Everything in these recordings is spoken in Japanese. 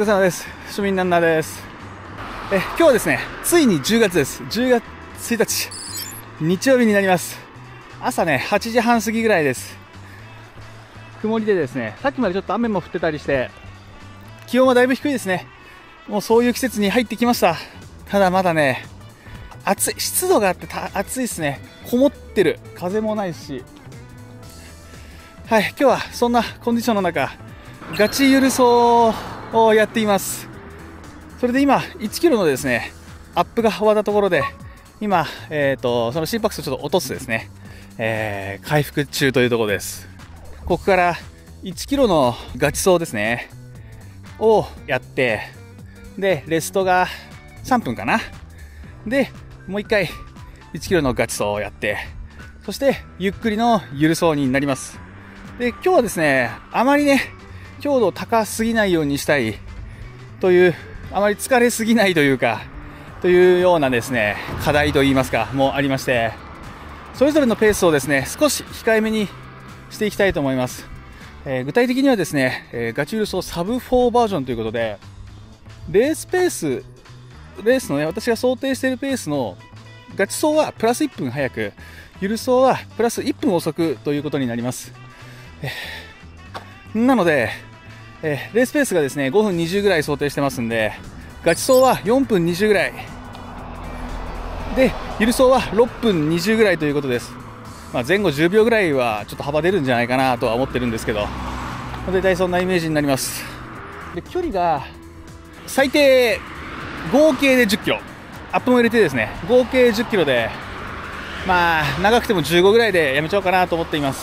疲れ様です。庶民ランナーです。今日はですね、ついに10月です。10月1日、日曜日になります。朝ね、8時半過ぎぐらいです。曇りでですね、さっきまでちょっと雨も降ってたりして、気温はだいぶ低いですね。もうそういう季節に入ってきました。ただまだね、暑い、湿度があって暑いですね。こもってる。風もないし。はい、今日はそんなコンディションの中、ガチゆる走をやっています。それで今、1キロのですね、アップが終わったところで、今、その心拍数をちょっと落とすですね、回復中というところです。ここから1キロのガチ走ですね、をやって、で、レストが3分かな。で、もう1回1キロのガチ走をやって、そしてゆっくりのゆる走になります。で、今日はですね、あまりね、強度高すぎないようにしたいという、あまり疲れすぎないというか、というようなですね、課題といいますか、もありまして、それぞれのペースをですね、少し控えめにしていきたいと思います。具体的にはですね、ガチゆる走サブ4バージョンということで、レースのね、私が想定しているペースのガチ走はプラス1分早く、ゆる走はプラス1分遅くということになります。なので、レースペースがですね、5分20ぐらい想定してますんで、ガチ走は4分20ぐらい。で、ゆる走は6分20ぐらいということです。前後10秒ぐらいはちょっと幅出るんじゃないかなとは思ってるんですけど、大体そんなイメージになります。で、距離が最低合計で10キロ。アップも入れてですね、合計10キロで、長くても15ぐらいでやめちゃおうかなと思っています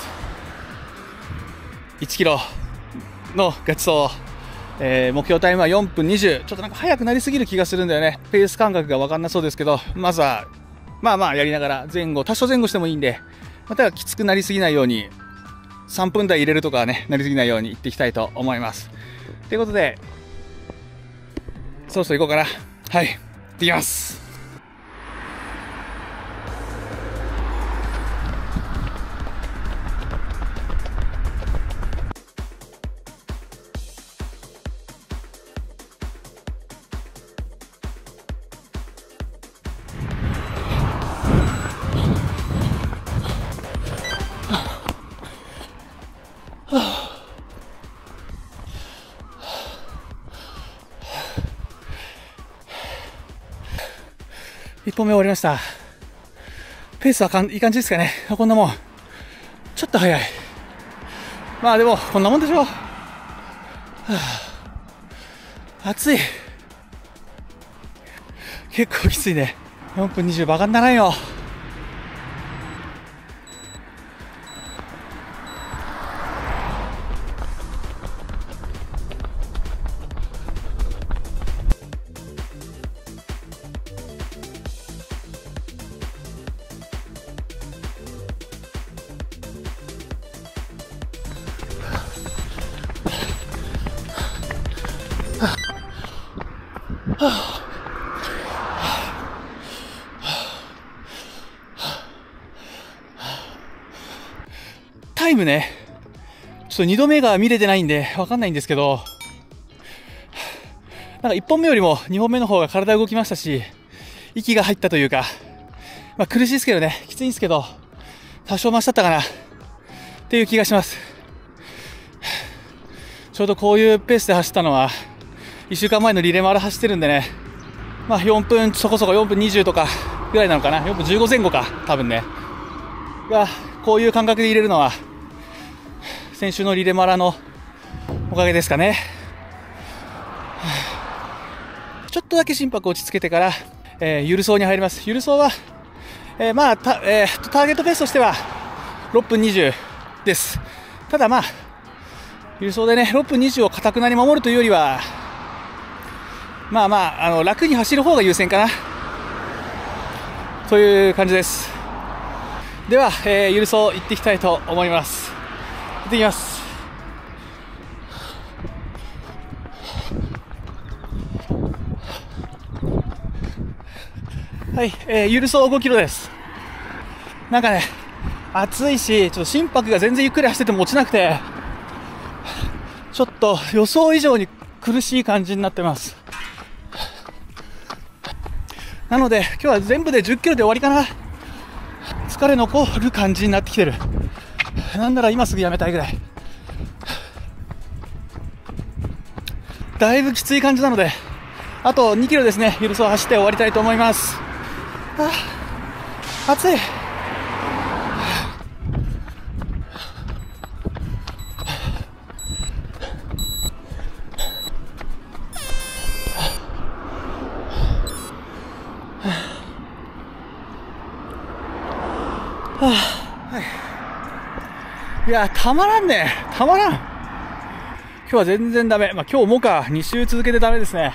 。1キロのガチ走、目標タイムは4分20。ちょっとなんか速くなりすぎる気がするんだよね。ペース感覚が分かんなそうですけど、まずはやりながら多少前後してもいいんで、またはきつくなりすぎないように、3分台入れるとかね、なりすぎないようにいっていきたいと思います。ということで、そろそろ行こうかな。はい、行ってきます。1本目終わりました。ペースはいい感じですかね。こんなもん。ちょっと早い。でも、こんなもんでしょう。暑い。結構きついね。4分20バカにならんよ。タイムね、ちょっと2度目が見れてないんで分かんないんですけど、なんか1本目よりも2本目の方が体動きましたし、息が入ったというか、苦しいですけどね、きついんですけど、多少増しだったかなっていう気がします。ちょうどこういうペースで走ったのは1週間前のリレーまで走ってるんでね、4分そこそこ4分20とかぐらいなのかな、4分15前後か多分ねが、こういう感覚で入れるのは先週のリレマラのおかげですかね。ちょっとだけ心拍落ち着けてから、ゆる走に入ります。ゆる走は、ターゲットペースとしては6分20です。ただゆる走でね、6分20を固くなに守るというよりは、楽に走る方が優先かなという感じです。では、ゆる走行っていきたいと思います。行ってきます。はい、ゆる走5キロです。なんかね、暑いし、ちょっと心拍が全然ゆっくり走ってても落ちなくて、ちょっと予想以上に苦しい感じになってます。なので今日は全部で10キロで終わりかな。疲れ残る感じになってきてる。なんなら今すぐやめたいぐらい。だいぶきつい感じなので、あと2キロですね、ゆるそう走って終わりたいと思います。暑い。いや、たまらんね。たまらん。今日は全然ダメ。今日もか、2週続けてダメですね。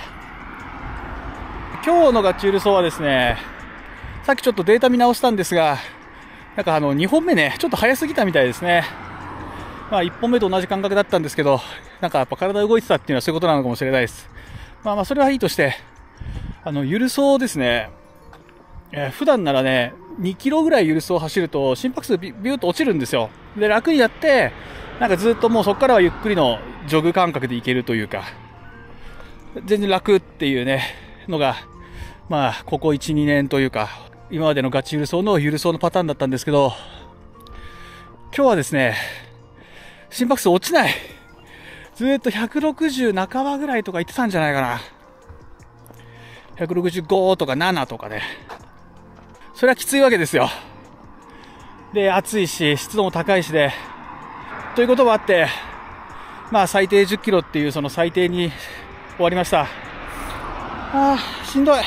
今日のガチゆるそうはですね、さっきちょっとデータ見直したんですが、なんか2本目ね、ちょっと早すぎたみたいですね。1本目と同じ感覚だったんですけど、なんかやっぱ体動いてたっていうのはそういうことなのかもしれないです。それはいいとして、ゆるそうですね、普段ならね、2キロぐらいゆるそう走ると心拍数ビューッと落ちるんですよ。で、楽になって、なんかずっともうそこからはゆっくりのジョグ感覚でいけるというか、全然楽っていうね、のが、ここ1、2年というか、今までのガチゆるそうのゆるそうのパターンだったんですけど、今日はですね、心拍数落ちない。ずっと160半ばぐらいとか言ってたんじゃないかな。165とか7とかね。それはきついわけですよ。で、暑いし、湿度も高いしで、ということもあって、最低10キロっていうその最低に終わりました。しんどい。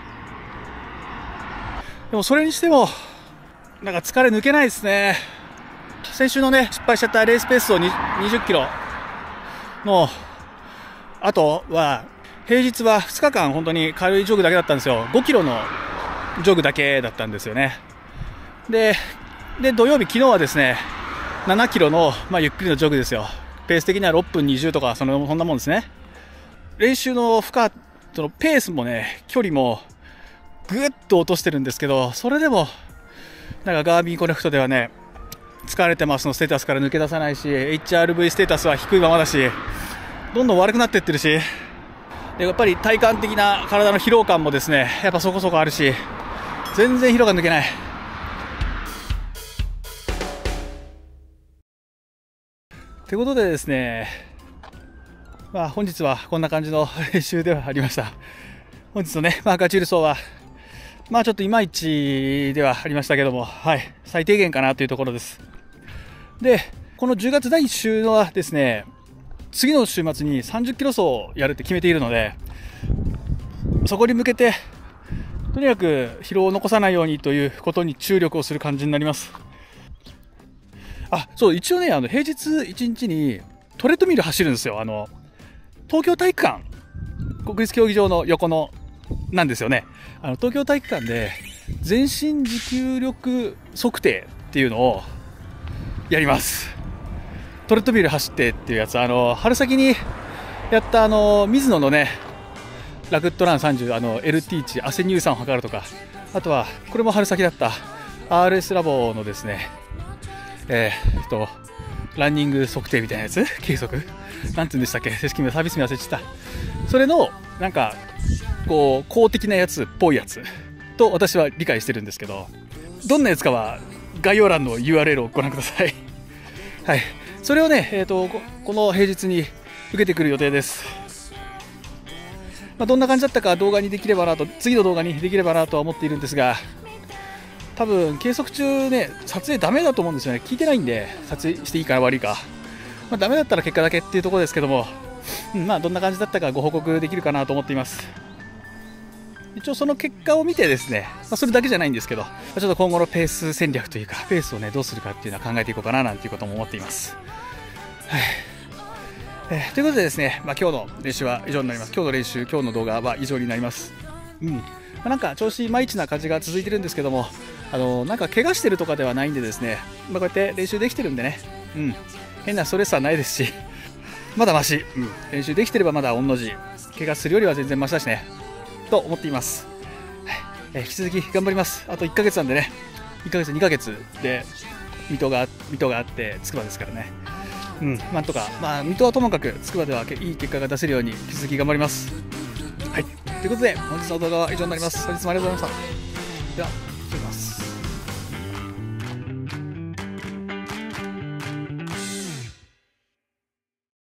でもそれにしても、なんか疲れ抜けないですね。先週のね、失敗しちゃったレースペースを20キロの後は、平日は2日間本当に軽いジョグだけだったんですよ。5キロのジョグだけだったんですよね。で、土曜日、昨日はですね、7キロの、ゆっくりのジョグですよ。ペース的には6分20とか、そんなもんですね。練習のそのペースもね、距離もぐっと落としてるんですけど、それでも、なんかガーミンコネクトではね、疲れてますのステータスから抜け出さないし、HRV ステータスは低いままだし、どんどん悪くなっていってるし、でやっぱり体感的な体の疲労感もですね、やっぱそこそこあるし、全然疲労が抜けない。ということでですね、本日はこんな感じの練習ではありました。本日のね、ガチゆるそうは、ちょっといまいちではありましたけども、最低限かなというところです。で、この10月第1週はですね、次の週末に30キロ走をやるって決めているので、そこに向けて、とにかく疲労を残さないようにということに注力をする感じになります。そう、一応ね、平日1日にトレッドミル走るんですよ。東京体育館、国立競技場の横の、なんですよね。東京体育館で全身持久力測定っていうのをやります。トレッドミル走ってっていうやつ、春先にやった水野のね、ラクットラン30、LT 値、汗乳酸を測るとか、あとは、これも春先だった RS ラボのですね、ランニング測定みたいなやつ、計測なんて言うんでしたっけ、正式名サービス名忘れちゃった。それの、なんか、公的なやつっぽいやつと私は理解してるんですけど、どんなやつかは概要欄の URL をご覧ください。はい。それをね、この平日に受けてくる予定です。どんな感じだったか動画にできればなと、次の動画にできればなとは思っているんですが、多分計測中ね、撮影ダメだと思うんですよね。聞いてないんで、撮影していいか悪いか。ダメだったら結果だけっていうところですけども、どんな感じだったかご報告できるかなと思っています。一応その結果を見てですね、それだけじゃないんですけど、ちょっと今後のペース戦略というか、ペースをね、どうするかっていうのは考えていこうかななんていうことも思っています。ということでですね、今日の練習は以上になります。今日の練習、今日の動画は以上になります。なんか調子いまいちな感じが続いてるんですけども、なんか怪我してるとかではないんでですね、こうやって練習できてるんでね、変なストレスはないですし、まだマシ、練習できてればまだ御の字、怪我するよりは全然マシだしね、と思っています。引き続き頑張ります。あと1ヶ月なんでね、1ヶ月2ヶ月で水戸があって筑波ですからね。 なんとか、水戸はともかく筑波ではいい結果が出せるように引き続き頑張ります。はい、ということで本日の動画は以上になります。本日もありがとうございました。では失礼します。